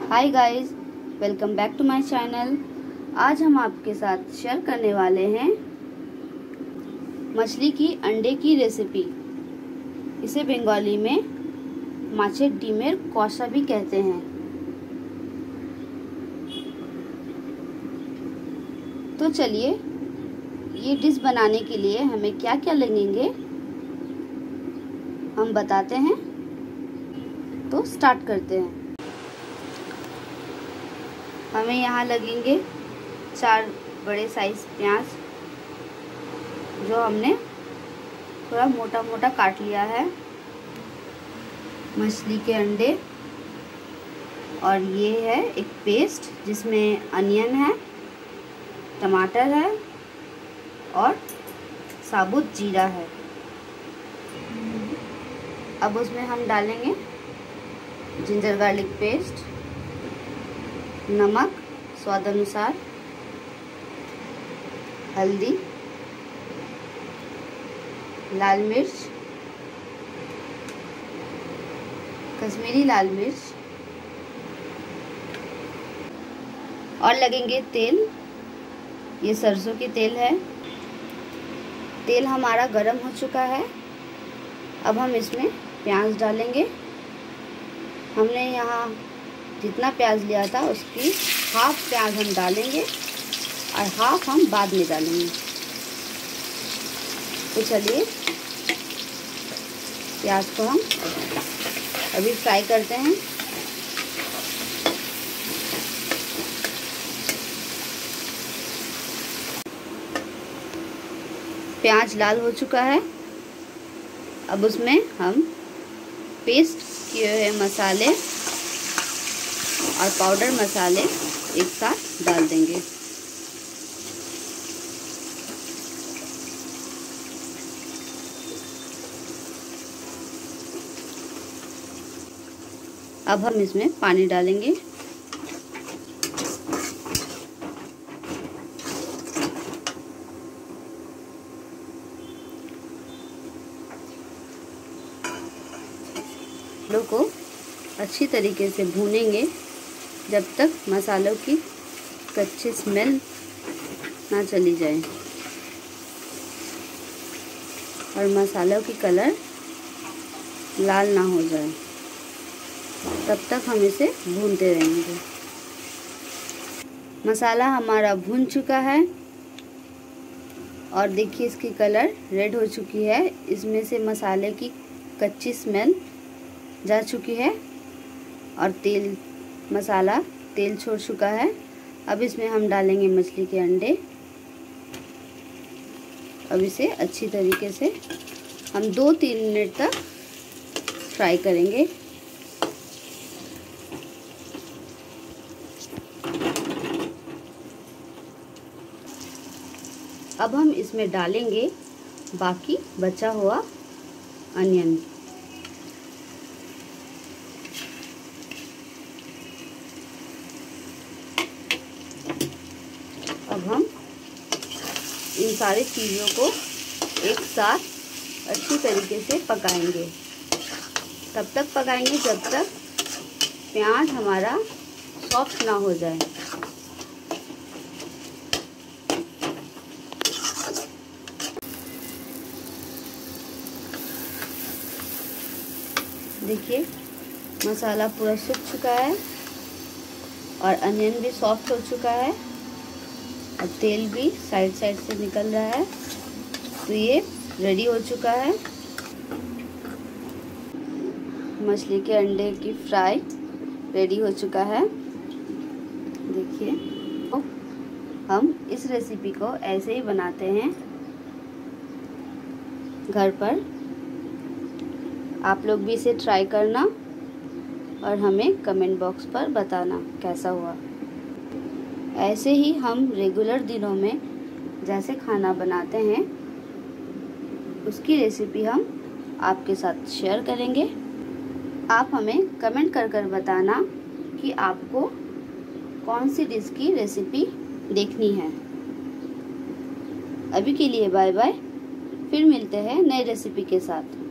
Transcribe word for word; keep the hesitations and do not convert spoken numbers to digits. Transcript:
Hi guys, welcome back to my channel. आज हम आपके साथ शेयर करने वाले हैं मछली की अंडे की रेसिपी। इसे बंगाली में माछेर डिमेर कषा भी कहते हैं। तो चलिए ये डिश बनाने के लिए हमें क्या क्या लगेंगे हम बताते हैं। तो स्टार्ट करते हैं। हमें यहाँ लगेंगे चार बड़े साइज प्याज, जो हमने थोड़ा मोटा मोटा काट लिया है। मछली के अंडे, और ये है एक पेस्ट जिसमें अनियन है, टमाटर है और साबुत जीरा है। अब उसमें हम डालेंगे जिंजर गार्लिक पेस्ट, नमक स्वाद अनुसार, हल्दी, लाल मिर्च, कश्मीरी लाल मिर्च, और लगेंगे तेल। ये सरसों की तेल है। तेल हमारा गरम हो चुका है। अब हम इसमें प्याज डालेंगे। हमने यहाँ जितना प्याज लिया था उसकी हाफ प्याज हम डालेंगे और हाफ हम बाद में डालेंगे। तो चलिए प्याज को हम अभी फ्राई करते हैं। प्याज लाल हो चुका है। अब उसमें हम पेस्ट किए हुए मसाले और पाउडर मसाले एक साथ डाल देंगे। अब हम इसमें पानी डालेंगे। आलू को अच्छी तरीके से भूनेंगे जब तक मसालों की कच्ची स्मेल ना चली जाए और मसालों की कलर लाल ना हो जाए, तब तक हम इसे भूनते रहेंगे। मसाला हमारा भून चुका है और देखिए इसकी कलर रेड हो चुकी है। इसमें से मसाले की कच्ची स्मेल जा चुकी है और तेल मसाला तेल छोड़ चुका है। अब इसमें हम डालेंगे मछली के अंडे। अब इसे अच्छी तरीके से हम दो तीन मिनट तक फ्राई करेंगे। अब हम इसमें डालेंगे बाकी बचा हुआ अनियन। अब हम इन सारी चीज़ों को एक साथ अच्छी तरीके से पकाएंगे। तब तक पकाएंगे जब तक प्याज हमारा सॉफ्ट ना हो जाए। देखिए मसाला पूरा सूख चुका है और अनियन भी सॉफ्ट हो चुका है और तेल भी साइड साइड से निकल रहा है। तो ये रेडी हो चुका है। मछली के अंडे की फ्राई रेडी हो चुका है। देखिए तो हम इस रेसिपी को ऐसे ही बनाते हैं घर पर। आप लोग भी इसे ट्राई करना और हमें कमेंट बॉक्स पर बताना कैसा हुआ। ऐसे ही हम रेगुलर दिनों में जैसे खाना बनाते हैं उसकी रेसिपी हम आपके साथ शेयर करेंगे। आप हमें कमेंट कर कर बताना कि आपको कौन सी डिश की रेसिपी देखनी है। अभी के लिए बाय बाय, फिर मिलते हैं नई रेसिपी के साथ।